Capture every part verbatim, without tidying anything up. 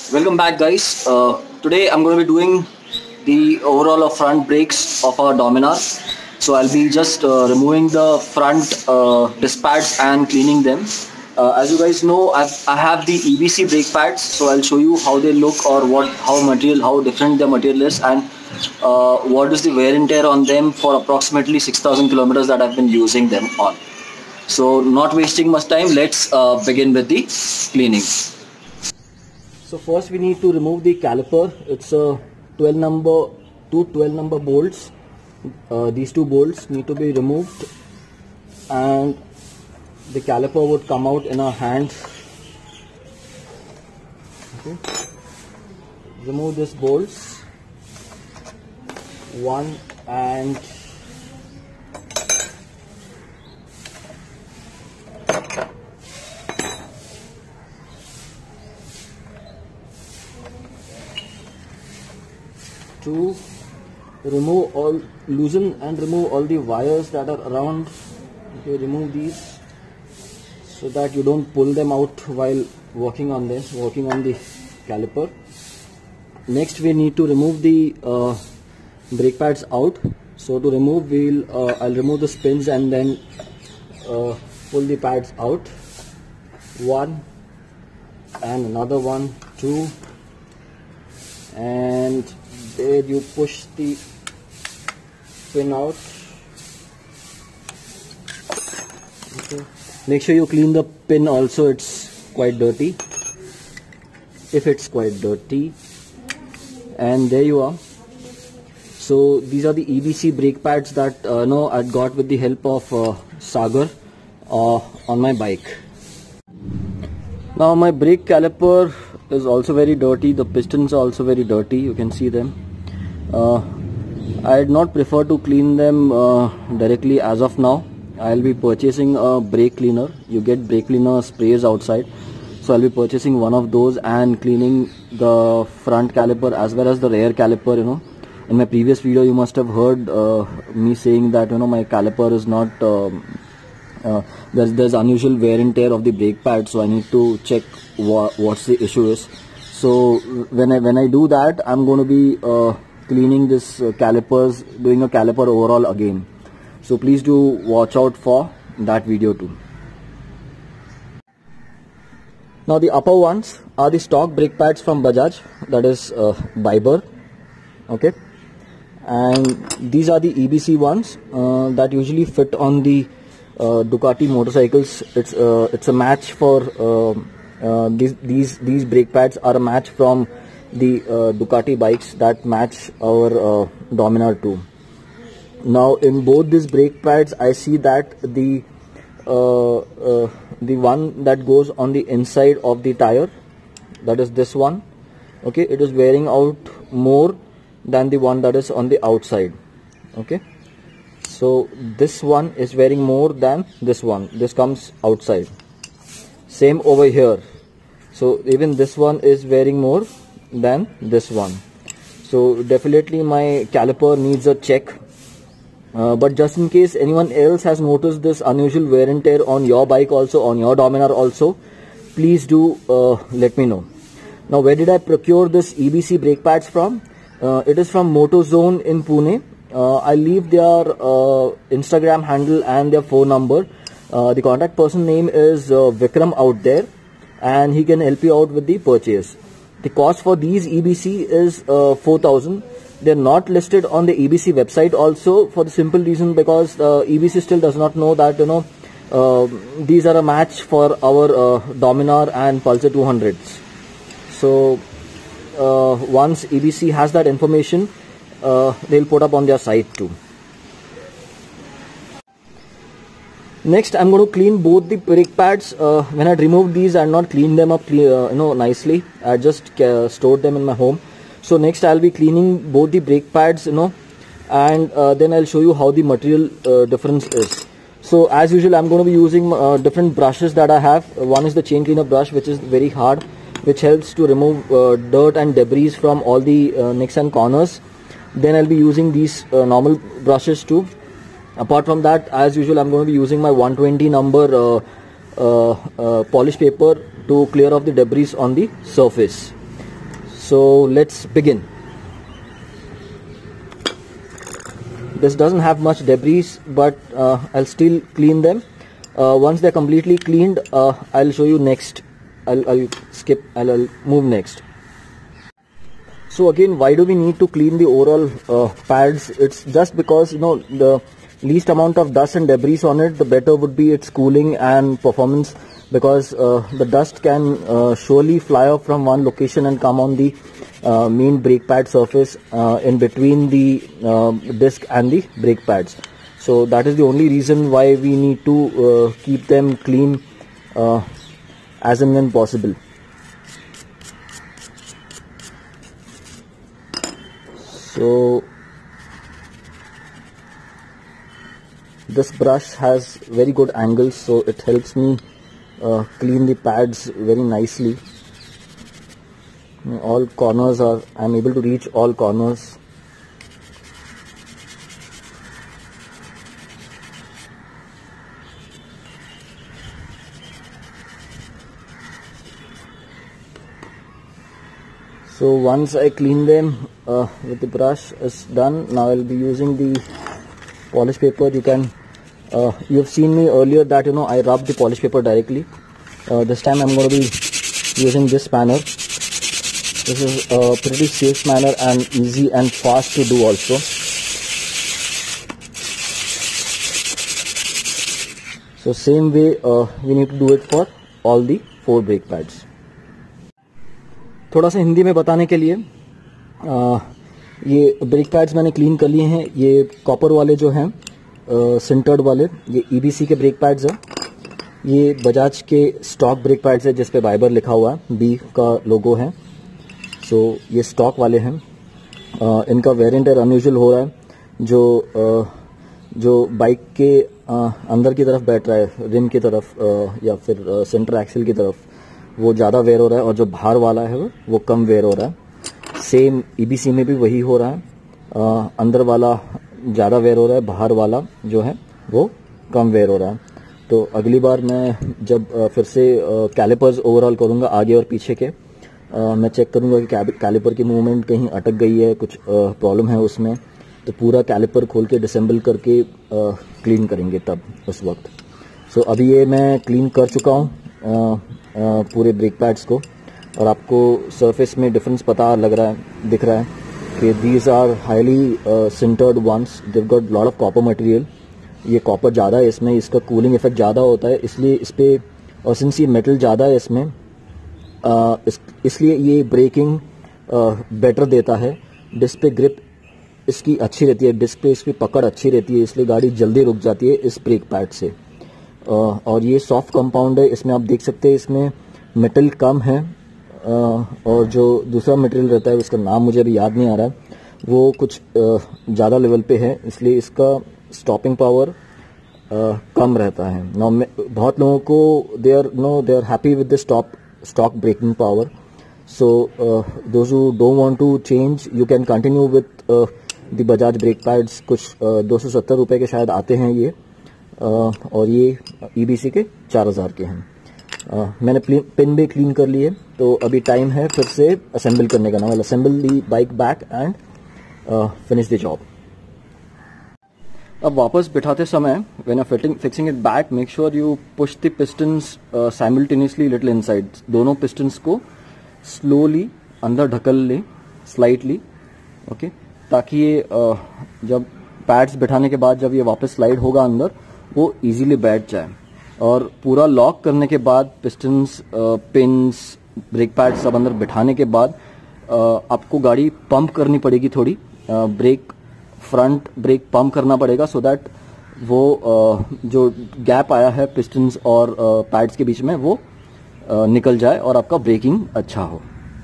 Welcome back, guys. Uh, today I'm going to be doing the overall of front brakes of our Dominar. So I'll be just uh, removing the front uh, disc pads and cleaning them. Uh, as you guys know, I've, I have the E B C brake pads, so I'll show you how they look or what, how material, how different the material is, and uh, what is the wear and tear on them for approximately six thousand kilometers that I've been using them on. So not wasting much time, let's uh, begin with the cleaning. So first we need to remove the caliper. It's a twelve number, two twelve number bolts. Uh, these two bolts need to be removed, and the caliper would come out in our hands. Okay. Remove these bolts, one and two. Remove all, loosen and remove all the wires that are around. Okay, remove these so that you don't pull them out while working on this, working on the caliper. Next we need to remove the uh, brake pads out. So to remove, we'll uh, I'll remove the spins and then uh, pull the pads out. One and another one, two, and there you push the pin out. Okay. Make sure you clean the pin also, it's quite dirty, if it's quite dirty. And there you are. So these are the E B C brake pads that uh, no, I got with the help of uh, Sagar uh, on my bike. Now my brake caliper is also very dirty, the pistons are also very dirty, you can see them. Uh, I'd not prefer to clean them uh, directly as of now. I'll be purchasing a brake cleaner. You get brake cleaner sprays outside, so I'll be purchasing one of those and cleaning the front caliper as well as the rear caliper. You know, in my previous video you must have heard uh, me saying that you know my caliper is not uh, uh, there's there's unusual wear and tear of the brake pad, so I need to check wha what's the issue is. So when I when I do that, I'm going to be uh, cleaning this uh, calipers, doing a caliper overall again. So please do watch out for that video too. Now the upper ones are the stock brake pads from Bajaj, that is uh, Biber. Okay, and these are the E B C ones uh, that usually fit on the uh, Ducati motorcycles. It's uh, it's a match for uh, uh, these these these brake pads are a match from the uh, Ducati bikes that match our uh, Dominar too. Now in both these brake pads I see that the uh, uh, the one that goes on the inside of the tire, that is this one, okay, it is wearing out more than the one that is on the outside. Okay, so this one is wearing more than this one, this comes outside. Same over here, so even this one is wearing more than this one. So definitely my caliper needs a check, uh, but just in case anyone else has noticed this unusual wear and tear on your bike also, on your Dominar also, please do uh, let me know. Now where did I procure this E B C brake pads from? Uh, it is from MotoZone in Pune. uh, I leave their uh, Instagram handle and their phone number. Uh, the contact person name is uh, Vikram out there, and he can help you out with the purchase. The cost for these E B C is uh, four thousand. They are not listed on the E B C website also, for the simple reason because uh, E B C still does not know that you know uh, these are a match for our uh, Dominar and Pulsar two hundreds. So uh, once E B C has that information, uh, they'll put up on their site too. Next, I'm going to clean both the brake pads. Uh, when I remove these, I not clean them up, uh, you know, nicely. I just uh, stored them in my home. So next, I'll be cleaning both the brake pads, you know, and uh, then I'll show you how the material uh, difference is. So as usual, I'm going to be using uh, different brushes that I have. One is the chain cleaner brush, which is very hard, which helps to remove uh, dirt and debris from all the uh, nicks and corners. Then I'll be using these uh, normal brushes too. Apart from that, as usual, I'm going to be using my one twenty number uh, uh, uh, polish paper to clear off the debris on the surface. So let's begin. This doesn't have much debris, but uh, I'll still clean them. Uh, once they're completely cleaned, uh, I'll show you next. I'll, I'll skip, I'll, I'll move next. So again, why do we need to clean the overall uh, pads? It's just because, you know, the least amount of dust and debris on it, the better would be its cooling and performance, because uh, the dust can uh, surely fly off from one location and come on the uh, main brake pad surface uh, in between the uh, disc and the brake pads. So that is the only reason why we need to uh, keep them clean uh, as and when possible. So this brush has very good angles, so it helps me uh, clean the pads very nicely. All corners are, I'm able to reach all corners. So once I clean them uh, with the brush is done, now I'll be using the polish paper. You can, uh, you've seen me earlier that, you know, I rub the polish paper directly. Uh, this time I'm going to be using this spanner. This is a pretty safe spanner and easy and fast to do also. So same way uh, we need to do it for all the four brake pads. थोड़ा सा हिंदी में बताने के लिए, आ, ये brake pads मैंने clean कर लिए हैं. ये कॉपर वाले जो हैं, सिंटर्ड वाले, ये ईबीसी के ब्रेक पैड्स हैं. ये बजाज के स्टॉक ब्रेक पैड्स है जिस पे बाइबर लिखा हुआ है, बी का लोगो है. सो so, ये स्टॉक वाले हैं. आ, इनका वेरिएंट अनयूजुअल हो रहा है. जो आ, जो बाइक के आ, अंदर की तरफ बैठ रहा है, रिम की तरफ आ, या फिर सेंटर एक्सिल की तरफ, वो ज़्यादा वेयर हो रहा है, और जो बाहर वाला है वो, वो कम वेयर हो रहा है. सेम ईबीसी में भी वही हो रहा है. आ, अंदर वाला ज़्यादा वेयर हो रहा है, बाहर वाला जो है वो कम वेयर हो रहा है. तो अगली बार मैं जब आ, फिर से कैलिपर्स ओवरऑल करूँगा आगे और पीछे के, आ, मैं चेक करूँगा कि कैलिपर की मूवमेंट कहीं अटक गई है, कुछ प्रॉब्लम है उसमें, तो पूरा कैलिपर खोल के डिसेंबल करके आ, क्लीन करेंगे तब उस वक्त. सो so, अभी ये मैं क्लीन कर चुका हूँ पूरे ब्रेक पैड्स को, और आपको सरफेस में डिफरेंस पता लग रहा है, दिख रहा है कि these are highly sintered ones. They've got lot of copper material. ये कॉपर ज़्यादा है इसमें, इसका कूलिंग इफेक्ट ज़्यादा होता है, इसलिए इस पर, और सिंस ये मेटल ज़्यादा है इसमें, आ, इस, इसलिए ये ब्रेकिंग बेटर देता है. डिस्क पे ग्रिप इसकी अच्छी रहती है, डिस्क पे इसकी पकड़ अच्छी रहती है, इसलिए गाड़ी जल्दी रुक जाती है इस ब्रेक पैड से. और ये सॉफ्ट कंपाउंड है, इसमें आप देख सकते हैं इसमें मेटल कम है, और जो दूसरा मटेरियल रहता है उसका नाम मुझे अभी याद नहीं आ रहा है, वो कुछ ज़्यादा लेवल पे है, इसलिए इसका स्टॉपिंग पावर कम रहता है. नौ बहुत लोगों को they are no they are happy with the stop stock braking power. So those who don't want to change, you can continue with the Bajaj brake pads. कुछ दो सौ सत्तर रुपये के शायद आते हैं ये, Uh, और ये ईबीसी के चार हज़ार के हैं. uh, मैंने पिन भी क्लीन कर लिए, तो अभी टाइम है फिर से असेंबल करने का. ना well assemble the bike back and finish the job. अब वापस बिठाते समय, when you fitting fixing it back, make sure you push the pistons simultaneously little inside. दोनों पिस्टन्स को स्लोली अंदर ढकल लें, स्लाइटली, ओके, ताकि ये uh, जब पैड्स बिठाने के बाद जब ये वापस स्लाइड होगा अंदर, वो इजीली बैठ जाए. और पूरा लॉक करने के बाद पिस्टन्स, पिन्स, ब्रेक पैड सब अंदर बिठाने के बाद आपको गाड़ी पंप करनी पड़ेगी थोड़ी. ब्रेक फ्रंट ब्रेक पंप करना पड़ेगा, सो दैट वो जो गैप आया है पिस्टन्स और पैड्स के बीच में वो निकल जाए और आपका ब्रेकिंग अच्छा हो.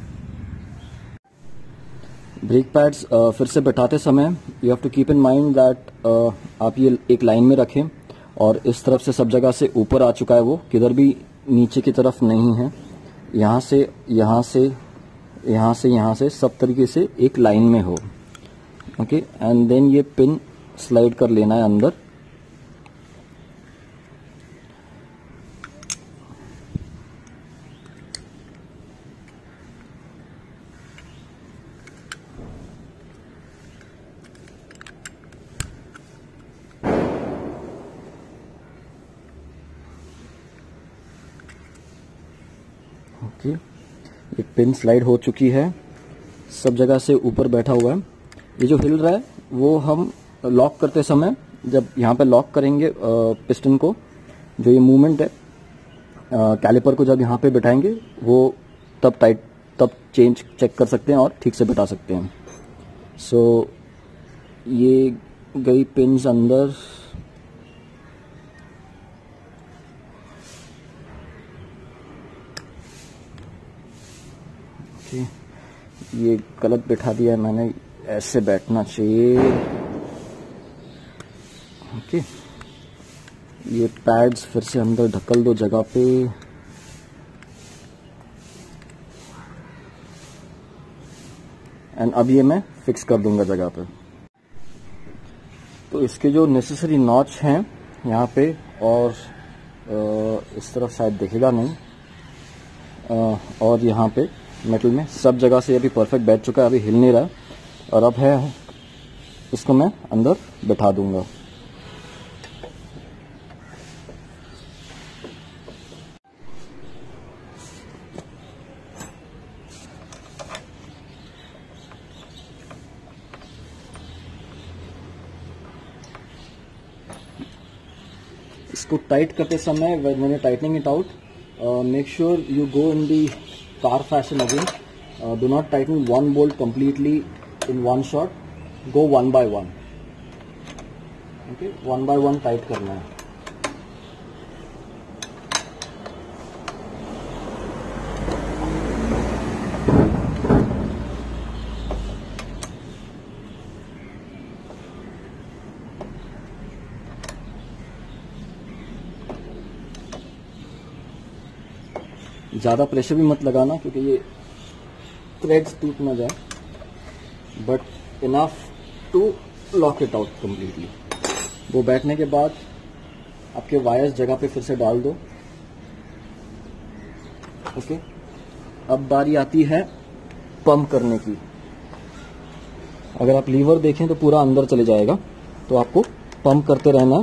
ब्रेक पैड्स फिर से बैठाते समय you have to keep in mind that आप ये एक लाइन में रखें, और इस तरफ से सब जगह से ऊपर आ चुका है, वो किधर भी नीचे की तरफ नहीं है. यहाँ से यहाँ से यहाँ से यहाँ से सब तरीके से एक लाइन में हो. ओके, एंड देन ये पिन स्लाइड कर लेना है अंदर. ओके, ये पिन स्लाइड हो चुकी है, सब जगह से ऊपर बैठा हुआ है। ये जो हिल रहा है वो हम लॉक करते समय जब यहाँ पे लॉक करेंगे पिस्टन को, जो ये मूवमेंट है कैलिपर को जब यहाँ पे बिठाएंगे वो तब टाइट तब चेंज चेक कर सकते हैं और ठीक से बिठा सकते हैं। सो so, ये गई पिन्स अंदर। ओके, ये गलत बिठा दिया है मैंने, ऐसे बैठना चाहिए। ओके, ये पैड्स फिर से अंदर ढकल दो जगह पे। एंड अब ये मैं फिक्स कर दूंगा जगह पे। तो इसके जो नेसेसरी नॉच हैं यहाँ पे, और आ, इस तरफ शायद दिखेगा नहीं, आ, और यहाँ पे मेटल में सब जगह से अभी परफेक्ट बैठ चुका है, अभी हिल नहीं रहा। और अब है इसको मैं अंदर बैठा दूंगा। इसको टाइट करते समय when you're tightening it out, uh, make sure you go in the car fashion again. Uh, do not tighten one bolt completely in one shot. Go one by one. Okay, one by one tight करना है। ज़्यादा pressure भी मत लगाना क्योंकि ये threads टूट ना जाए, but enough to lock it out completely. वो बैठने के बाद आपके वायर्स जगह पे फिर से डाल दो। ओके, अब बारी आती है पंप करने की। अगर आप लीवर देखें तो पूरा अंदर चले जाएगा, तो आपको पंप करते रहना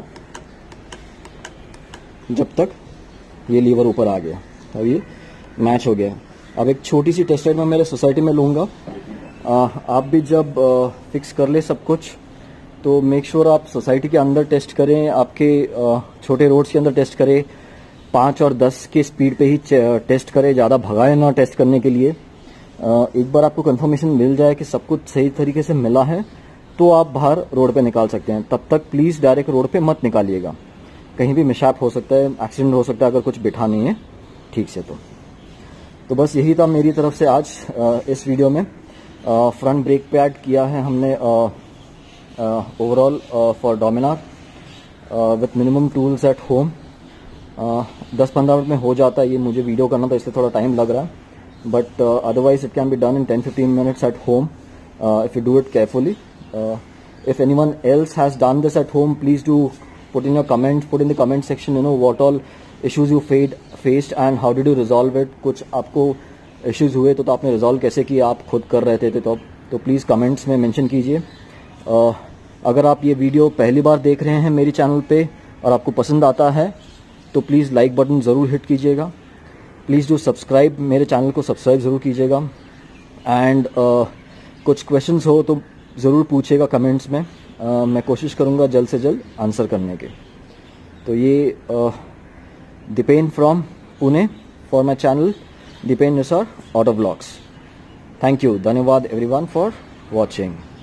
जब तक ये लीवर ऊपर आ गया। अब ये मैच हो गया। अब एक छोटी सी टेस्ट राइड मैं मेरे सोसाइटी में लूँगा। आप भी जब आ, फिक्स कर ले सब कुछ तो मेक श्योर आप सोसाइटी के अंदर टेस्ट करें, आपके आ, छोटे रोड्स के अंदर टेस्ट करें, पाँच और दस के स्पीड पे ही टेस्ट करें, ज़्यादा भगाए ना टेस्ट करने के लिए। आ, एक बार आपको कंफर्मेशन मिल जाए कि सब कुछ सही तरीके से मिला है तो आप बाहर रोड पे निकाल सकते हैं। तब तक प्लीज़ डायरेक्ट रोड पे मत निकालिएगा, कहीं भी मिसहैप हो सकता है, एक्सीडेंट हो सकता है अगर कुछ बिठा नहीं है ठीक से। तो तो बस यही था मेरी तरफ से आज आ, इस वीडियो में। फ्रंट ब्रेक पैड किया है हमने overall for Dominar with minimum tools at home. दस पंद्रह मिनट में हो जाता है, ये मुझे वीडियो करना था इसलिए थोड़ा टाइम लग रहा है, but otherwise it can be done in ten fifteen minutes at home if you do it carefully. If anyone else has done this at home, please do put in your comments, put in the comment section, you know, what all issues you faced faced and how did you resolve it। कुछ आपको issues हुए तो, तो आपने resolve कैसे किया, आप खुद कर रहे थे तो तो प्लीज़ कमेंट्स में मेंशन कीजिए। uh, अगर आप ये वीडियो पहली बार देख रहे हैं मेरी चैनल पे और आपको पसंद आता है तो प्लीज़ लाइक बटन ज़रूर हिट कीजिएगा। प्लीज़ डू सब्सक्राइब, मेरे चैनल को सब्सक्राइब ज़रूर कीजिएगा। एंड uh, कुछ क्वेश्चंस हो तो ज़रूर पूछिएगा कमेंट्स में, uh, मैं कोशिश करूँगा जल्द से जल्द आंसर करने के। तो ये Deepen from Pune for my channel Deepen Nisar auto vlogs. Thank you, धन्यवाद एवरीवन फॉर वॉचिंग।